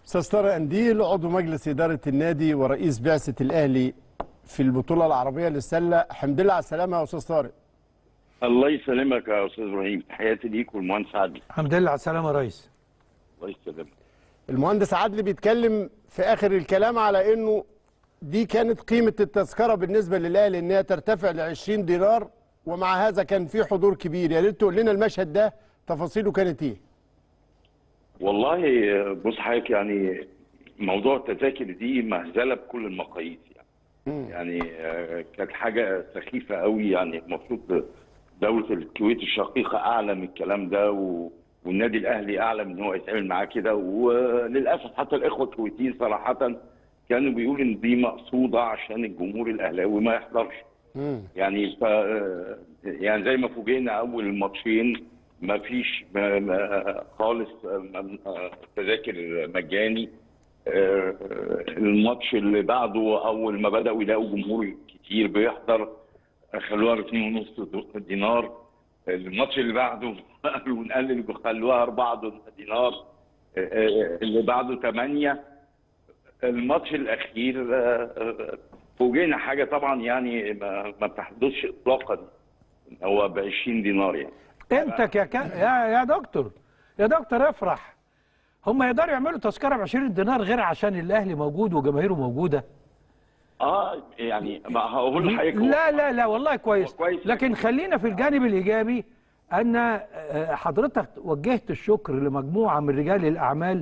استاذ طارق قنديل، عضو مجلس اداره النادي ورئيس بعثه الاهلي في البطوله العربيه للسله، الحمد لله على السلامه يا استاذ طارق. الله يسلمك يا استاذ ابراهيم، تحياتي ليك والمهندس عادل. الحمد لله على السلامه يا ريس. الله يسلمك. المهندس عادل بيتكلم في اخر الكلام على انه دي كانت قيمه التذكره بالنسبه للاهلي انها ترتفع ل 20 دينار، ومع هذا كان في حضور كبير. يا ريت تقول لنا المشهد ده تفاصيله كانت ايه؟ والله بص حضرتك، يعني موضوع التذاكر دي مهزله بكل المقاييس يعني كانت حاجه سخيفه قوي. يعني المفروض دوله الكويت الشقيقه اعلم الكلام ده والنادي الاهلي اعلم ان هو يتعامل معاه كده، وللاسف حتى الاخوه الكويتيين صراحه كانوا بيقولوا ان دي مقصوده عشان الجمهور الاهلاوي ما يحضرش. يعني يعني زي ما فوجئنا اول الماتشين ما فيش خالص تذاكر مجاني. الماتش اللي بعده اول ما بداوا يلاقوا جمهور كتير بيحضر خلوها 2.5 دينار. الماتش اللي بعده قالوا نقلل خلوها 4 دينار. اللي بعده 8. الماتش الاخير فوجئنا حاجه طبعا يعني ما بتحدثش اطلاقا، هو ب 20 دينار. يعني قيمتك يا دكتور، يا دكتور افرح. هم يقدروا يعملوا تذكره ب 20 دينار غير عشان الاهلي موجود وجماهيره موجوده؟ يعني ما هقول لحضرتك. لا والله كويس. لكن خلينا في الجانب الايجابي، ان حضرتك وجهت الشكر لمجموعه من رجال الاعمال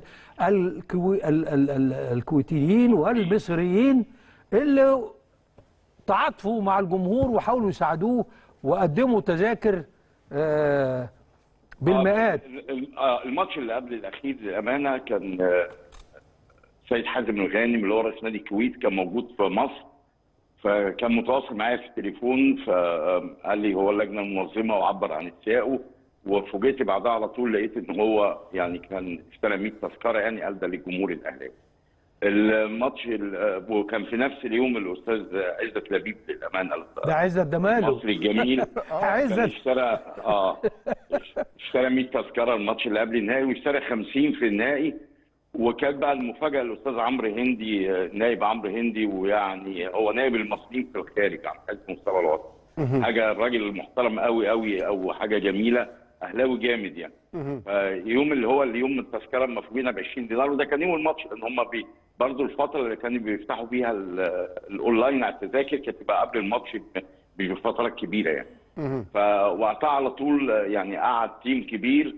الكويتيين والمصريين اللي تعاطفوا مع الجمهور وحاولوا يساعدوه وقدموا تذاكر بالمئات. الماتش اللي قبل الاخير للامانه كان سيد حازم الغانم اللي هو رئيس نادي الكويت كان موجود في مصر، فكان متواصل معايا في التليفون، فقال لي هو اللجنه المنظمه وعبر عن اتفاقه. وفوجئت بعدها على طول لقيت ان هو يعني كان اشترى 100 تذكره، يعني قال ده للجمهور الاهلاوي. الماتش وكان في نفس اليوم الاستاذ عزت لبيب للامانه، ده عزت دماله المصري الجميل عزت اشترى 100 تذكره الماتش اللي قبل النهائي، واشترى 50 في النهائي. وكانت بقى المفاجاه الاستاذ عمرو هندي، نائب عمرو هندي، ويعني هو نائب المصريين في الخارج عن حيث مستوى الوطن. حاجه الراجل محترم قوي قوي، او حاجه جميله، اهلاوي جامد يعني. فيوم اللي هو اليوم التذكره المفروض ب 20 دينار، وده كان يوم الماتش، لان هم برضه الفتره اللي كانوا بيفتحوا فيها الاونلاين على التذاكر كانت تبقى قبل الماتش بفتره كبيره يعني. فوقتها على طول يعني قعد تيم كبير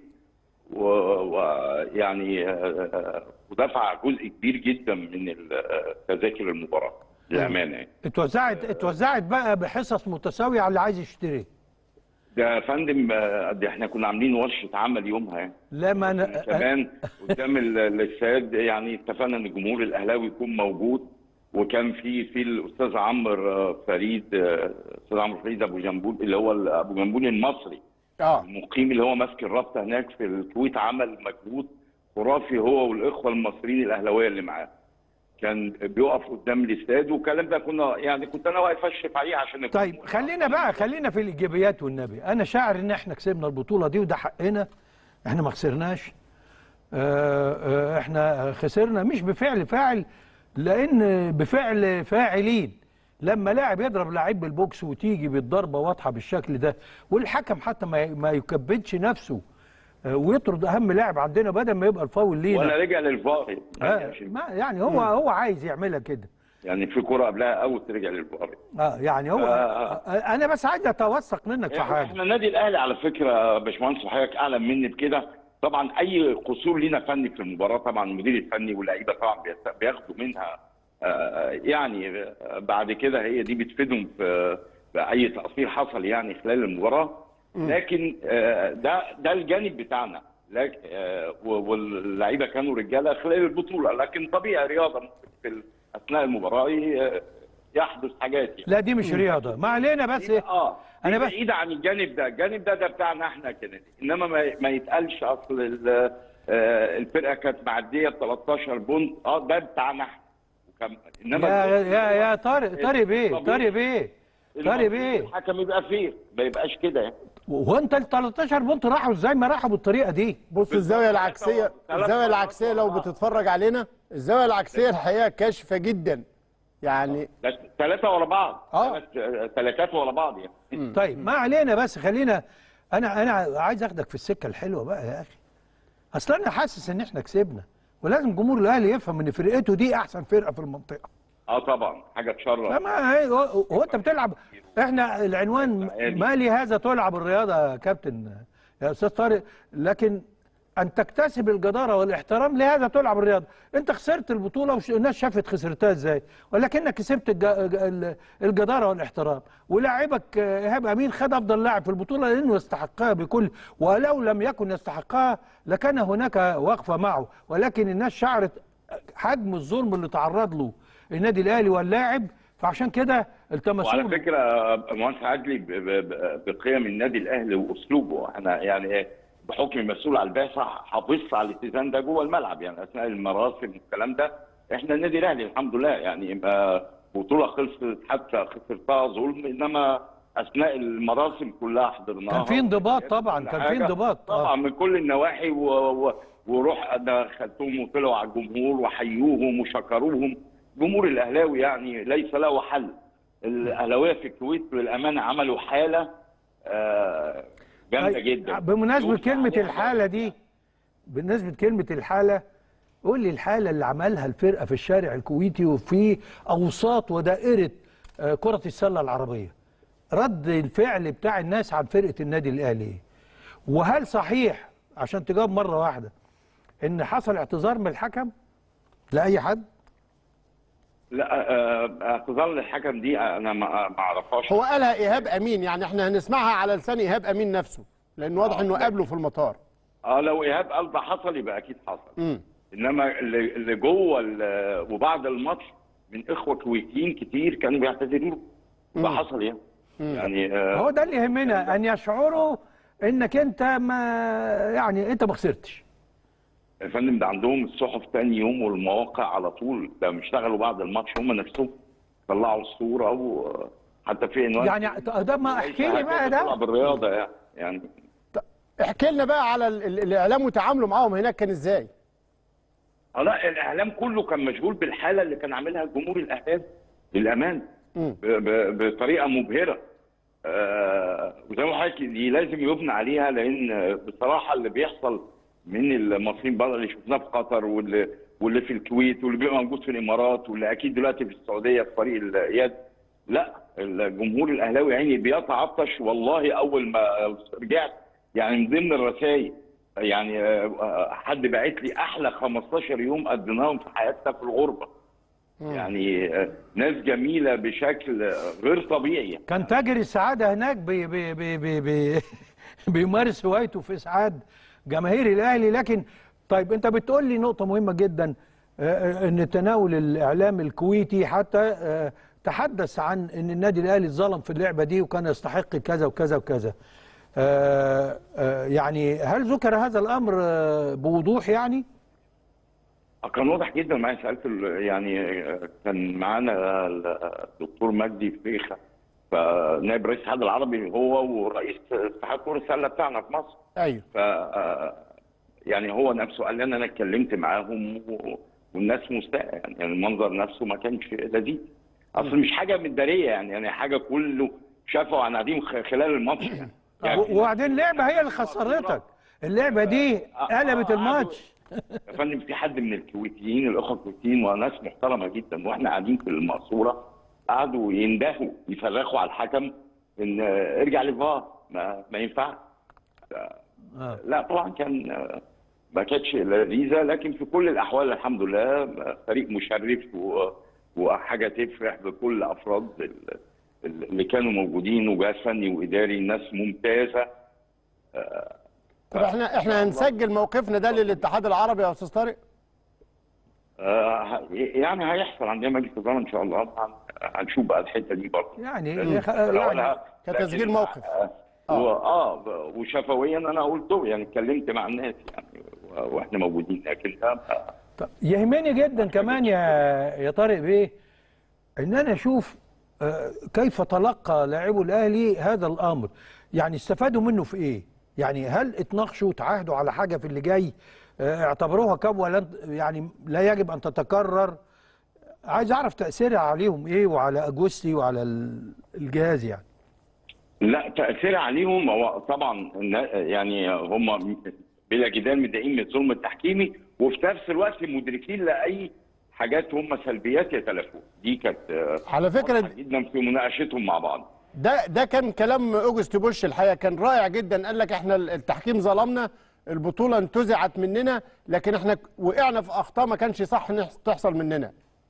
ويعني ودفع جزء كبير جدا من تذاكر المباراه للامانه يعني. اتوزعت بقى بحصص متساويه على اللي عايز يشتري. ده يا فندم ده احنا كنا عاملين ورشه عمل يومها يعني. لا ما انا كمان قدام الاستاد يعني اتفقنا ان الجمهور الاهلاوي يكون موجود، وكان في الاستاذ عمرو فريد، استاذ عمرو فريد ابو جنبول اللي هو ابو جنبول المصري المقيم اللي هو ماسك الرابطه هناك في الكويت، عمل مجهود خرافي هو والاخوه المصريين الاهلاويه اللي معاه. كان بيقف قدام الاستاد والكلام ده كنت انا واقف اشرف عليه عشان. طيب خلينا في الايجابيات والنبي. انا شاعر ان احنا كسبنا البطوله دي وده حقنا، احنا ما خسرناش. احنا خسرنا مش بفعل فاعل، لان بفعل فاعلين. لما لاعب يضرب لاعب بالبوكس وتيجي بالضربه واضحه بالشكل ده، والحكم حتى ما يكبدش نفسه ويطرد اهم لاعب عندنا بدل ما يبقى الفاول لينا، ولا رجع للفار. يعني هو عايز يعملها كده. يعني في كرة قبلها اوت رجع للفار. يعني هو انا بس عايز اتوثق منك في حاجه. احنا النادي الاهلي على فكره يا باشمهندس وحضرتك اعلم مني بكده، طبعا اي قصور لينا فني في المباراه طبعا المدير الفني واللعيبه طبعا بياخدوا منها يعني بعد كده هي دي بتفيدهم في اي تقصير حصل يعني خلال المباراه. لكن ده الجانب بتاعنا، واللعيبه كانوا رجاله خلال البطوله، لكن طبيعي رياضه ممكن في اثناء المباراه يحدث حاجات يعني. لا دي مش رياضه، ما علينا بس انا بس بعيد عن الجانب ده. الجانب ده بتاعنا احنا كده، انما ما يتقالش اصل الفرقه كانت معديه ب 13 بونت، ده بتاعنا احنا. انما يا طارق بيه الحكم يبقى فيه ما يبقاش كده يعني. وانت ال 13 بونت راحوا ازاي ما راحوا بالطريقه دي؟ بص الزاويه العكسيه، الزاويه العكسيه لو بتتفرج علينا، الزاويه العكسيه الحقيقه كاشفه جدا يعني. 3 ورا بعض، 3 ورا بعض يعني. طيب ما علينا، بس خلينا، انا عايز اخدك في السكه الحلوه بقى يا اخي. اصل انا حاسس ان احنا كسبنا، ولازم جمهور الاهلي يفهم ان فرقته دي احسن فرقه في المنطقه. طبعا حاجه تشرف. هو انت بتلعب، احنا العنوان ما لهذا تلعب الرياضه يا كابتن يا استاذ طارق، لكن ان تكتسب الجداره والاحترام لهذا تلعب الرياضه. انت خسرت البطوله والناس شافت خسرتها ازاي، ولكنك كسبت الجداره والاحترام، ولاعبك ايهاب امين خد افضل لاعب في البطوله لانه يستحقها بكل، ولو لم يكن يستحقها لكان هناك وقفه معه، ولكن الناس شعرت حجم الظلم اللي تعرض له النادي الاهلي واللاعب، فعشان كده التمسوا. وعلى فكره مهندس عدلي بقيم النادي الاهلي واسلوبه، احنا يعني بحكم مسؤول على البعثه حافظت على الاتزان ده جوه الملعب، يعني اثناء المراسم والكلام ده احنا النادي الاهلي الحمد لله يعني بطوله خلصت حتى خسرتها ظلم، انما اثناء المراسم كلها حضرناها. كان في انضباط طبعا، كان في انضباط طبعا من كل النواحي، وروح دخلتهم وطلعوا على الجمهور وحيوهم وشكروهم. جمهور الاهلاوي يعني ليس له حل. الاهلاويه في الكويت للامانه عملوا حاله جامده جدا. بمناسبه كلمه الحاله دي، بالنسبه كلمه الحاله، قول لي الحاله اللي عملها الفرقه في الشارع الكويتي وفي اوساط ودائره كره السله العربيه، رد الفعل بتاع الناس عن فرقه النادي الاهلي، وهل صحيح عشان تجاوب مره واحده ان حصل اعتذار من الحكم لاي حد؟ لا، اعتذار للحكم دي انا ما اعرفهاش. هو قالها ايهاب امين، يعني احنا هنسمعها على لسان ايهاب امين نفسه، لان واضح انه قابله في المطار. لو ايهاب قال ده حصل يبقى اكيد حصل. انما اللي جوه وبعد الماتش من اخوه كويتيين كتير كانوا بيعتذروا ده حصل يعني هو ده اللي يهمنا، ان يشعروا انك انت ما خسرتش. يا فندم ده عندهم الصحف تاني يوم والمواقع على طول، ده اشتغلوا بعد الماتش هم نفسهم طلعوا الصوره، وحتى في عنوان يعني ده ما احكي لي بقى ده بالرياضه يعني. احكي لنا بقى على الاعلام وتعاملوا معاهم هناك كان ازاي؟ لا الاعلام كله كان مشغول بالحاله اللي كان عاملها الجمهور الاهلاوي للامان بطريقه مبهره. وزي ما حضرتك دي لازم يبنى عليها، لان بصراحه اللي بيحصل من المصريين بره اللي شفناه في قطر واللي في الكويت واللي بيبقى موجود في الامارات واللي اكيد دلوقتي في السعوديه في فريق اليد، لا الجمهور الاهلاوي يعني بيتعطش. والله اول ما رجعت يعني من ضمن الرسائل يعني حد باعت لي احلى 15 يوم قضيناهم في حياتنا في الغربه. يعني ناس جميله بشكل غير طبيعي. كان تاجر السعاده هناك بيمارس هوايته في اسعاد جماهير الاهلي. لكن طيب انت بتقول لي نقطه مهمه جدا، ان تناول الاعلام الكويتي حتى تحدث عن ان النادي الاهلي اتظلم في اللعبه دي وكان يستحق كذا وكذا وكذا. يعني هل ذكر هذا الامر بوضوح يعني؟ كان واضح جدا. معايا سالت يعني كان معانا الدكتور مجدي فيخه فنائب رئيس الاتحاد العربي، هو ورئيس اتحاد كره السله بتاعنا في مصر. ايوه. يعني هو نفسه قال لي انا اتكلمت معاهم والناس مستاءه، يعني المنظر نفسه ما كانش لذيذ. اصل مش حاجه مداريه يعني حاجه كله شافوا عن قديم خلال الماتش يعني. وبعدين اللعبه هي اللي خسرتك، اللعبه دي قلبت الماتش. يا فندم في حد من الكويتيين الاخوه الكويتيين وناس محترمه جدا واحنا قاعدين في المقصوره قعدوا يندهوا يصرخوا على الحكم ان ارجع للفار، ما ينفعش. لا طبعا ما كانتش لذيذه، لكن في كل الاحوال الحمد لله فريق مشرف وحاجه تفرح بكل افراد اللي كانوا موجودين، وجهاز فني واداري ناس ممتازه. طب احنا هنسجل موقفنا ده للاتحاد العربي يا استاذ طارق؟ يعني هيحصل عندنا مجلس اداره ان شاء الله، هنشوف بقى الحته دي برضه يعني كتسجيل موقف. وشفويا انا قلته يعني اتكلمت مع الناس يعني واحنا موجودين، لكن طب يهمني جدا كمان يا طارق بيه ان انا اشوف كيف تلقى لاعبو الاهلي هذا الامر. يعني استفادوا منه في ايه؟ يعني هل اتناقشوا وتعاهدوا على حاجه في اللي جاي؟ اعتبروها كبوه يعني لا يجب ان تتكرر؟ عايز اعرف تاثيرها عليهم ايه وعلى اجوستي وعلى الجهاز يعني. لا، تاثير عليهم هو طبعا يعني هم بلا جدال متضايقين من الظلم التحكيمي، وفي نفس الوقت مدركين لاي حاجات هم سلبيات يتلافوها. دي كانت على فكره جدا في مناقشتهم مع بعض. ده كان كلام اوجست بوش الحقيقه، كان رائع جدا. قال لك احنا التحكيم ظلمنا، البطوله انتزعت مننا، لكن احنا وقعنا في اخطاء ما كانش صح تحصل مننا.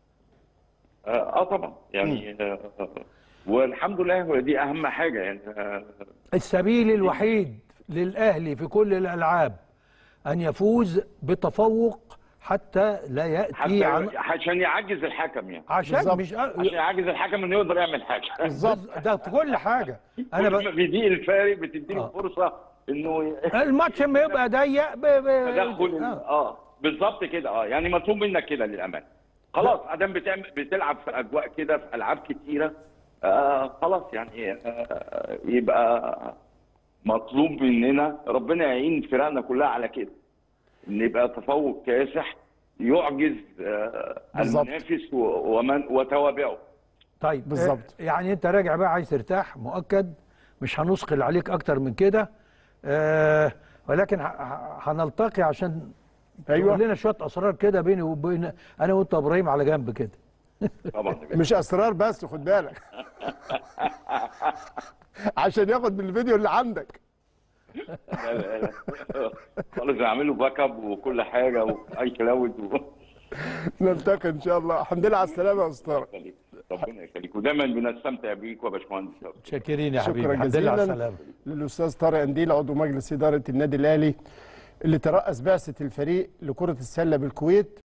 طبعا يعني والحمد لله دي اهم حاجه يعني. السبيل الوحيد للاهلي في كل الالعاب ان يفوز بتفوق حتى لا ياتي عشان يعجز الحكم يعني. عشان يعجز الحكم انه يقدر يعمل حاجه. بالظبط، ده في كل حاجه. انا بيضيق الفارق بتديله فرصه انه الماتش لما يبقى ضيق تدخل بالظبط كده. يعني مطلوب منك كده للامانه. خلاص ادام بتلعب في اجواء كده في العاب كتيره، خلاص يعني يبقى مطلوب مننا، ربنا يعين فرقنا كلها على كده، ان يبقى تفوق كاسح يعجز المنافس وتوابعه. طيب بالظبط. يعني انت راجع بقى عايز ترتاح مؤكد، مش هنثقل عليك اكتر من كده، ولكن هنلتقي عشان تقول لنا شويه اسرار كده بيني وبين انا وانت ابراهيم على جنب كده. طبعا مش اسرار بس، خد بالك عشان ياخد من الفيديو اللي عندك. لا خالص، اعمله باك اب وكل حاجه واي كلاود نلتقي ان شاء الله. الحمد لله على السلامه يا استاذ. ربنا يخليك، ودايما بنستمتع بيك يا باشمهندس. شاكرين يا حبيبي. شكرا جزيلا للاستاذ طارق قنديل عضو مجلس اداره النادي الاهلي اللي ترأس بعثه الفريق لكره السله بالكويت.